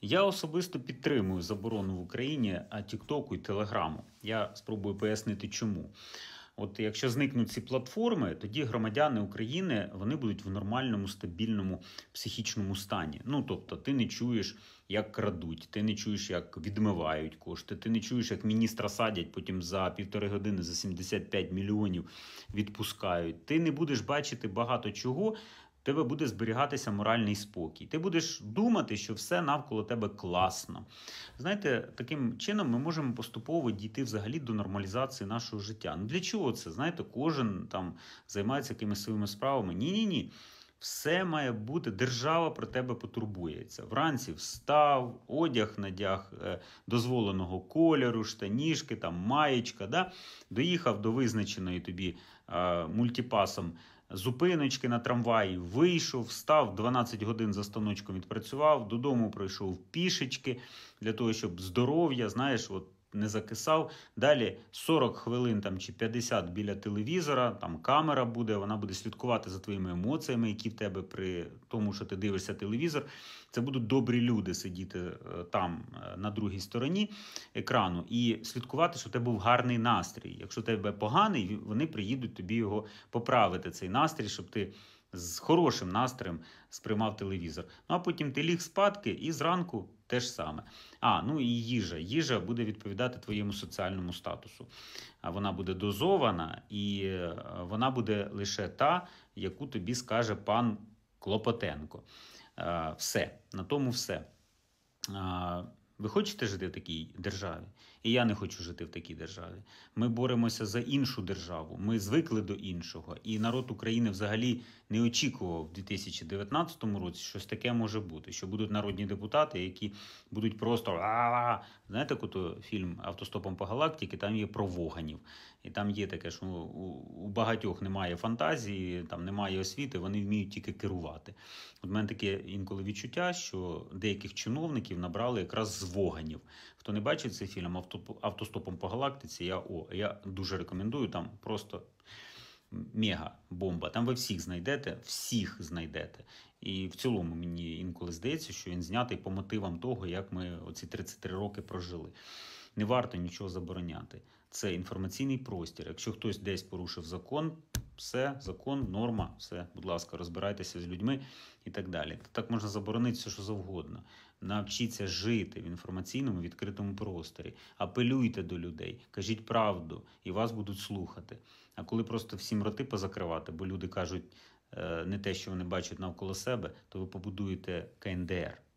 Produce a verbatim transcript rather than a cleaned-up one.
Я особисто підтримую заборону в Україні а, Тіктоку і Телеграму. Я спробую пояснити, чому. От якщо зникнуть ці платформи, тоді громадяни України вони будуть в нормальному, стабільному психічному стані. Ну тобто, ти не чуєш, як крадуть, ти не чуєш, як відмивають кошти, ти не чуєш, як міністра садять, потім за півтори години за сімдесят п'ять мільйонів відпускають. Ти не будеш бачити багато чого. В тебе буде зберігатися моральний спокій. Ти будеш думати, що все навколо тебе класно. Знаєте, таким чином ми можемо поступово дійти взагалі до нормалізації нашого життя. Ну для чого це? Знаєте, кожен там займається якимись своїми справами. Ні-ні-ні. Все має бути, держава про тебе потурбується. Вранці встав, одяг надяг е, дозволеного кольору, штанішки, там, маєчка, да? Доїхав до визначеної тобі е, мультипасом зупиночки на трамваї, вийшов, встав, дванадцять годин за станочком відпрацював, додому пройшов пішечки для того, щоб здоров'я, знаєш, от не закисав. Далі сорок хвилин там, чи п'ятдесят біля телевізора, там камера буде, вона буде слідкувати за твоїми емоціями, які в тебе при тому, що ти дивишся телевізор. Це будуть добрі люди сидіти там на другій стороні екрану і слідкувати, що в тебе був гарний настрій. Якщо в тебе поганий, вони приїдуть тобі його поправити, цей настрій, щоб ти з хорошим настроєм сприймав телевізор. Ну а потім ти ліг спадки і зранку те ж саме. А, ну і їжа. Їжа буде відповідати твоєму соціальному статусу. Вона буде дозована і вона буде лише та, яку тобі скаже пан Клопотенко. Все. На тому все. Ви хочете жити в такій державі? І я не хочу жити в такій державі. Ми боремося за іншу державу. Ми звикли до іншого. І народ України взагалі не очікував в дві тисячі дев'ятнадцятому році, що щось таке може бути. Що будуть народні депутати, які будуть просто... А-а-а! Знаєте, кото фільм «Автостопом по галактиці», там є про воганів. І там є таке, що у багатьох немає фантазії, там немає освіти, вони вміють тільки керувати. От в мене таке інколи відчуття, що деяких чиновників набрали якраз з воганів. Хто не бачив цей фільм «Автостопом по галактиці», я, о, я дуже рекомендую, там просто мега бомба. Там ви всіх знайдете, всіх знайдете. І в цілому мені інколи здається, що він знятий по мотивам того, як ми оці тридцять три роки прожили. Не варто нічого забороняти. Це інформаційний простір. Якщо хтось десь порушив закон, все, закон, норма, все, будь ласка, розбирайтеся з людьми і так далі. Так можна заборонити все, що завгодно. Навчіться жити в інформаційному відкритому просторі. Апелюйте до людей, кажіть правду, і вас будуть слухати. А коли просто всім роти позакривати, бо люди кажуть не те, що вони бачать навколо себе, то ви побудуєте ка ен де ер.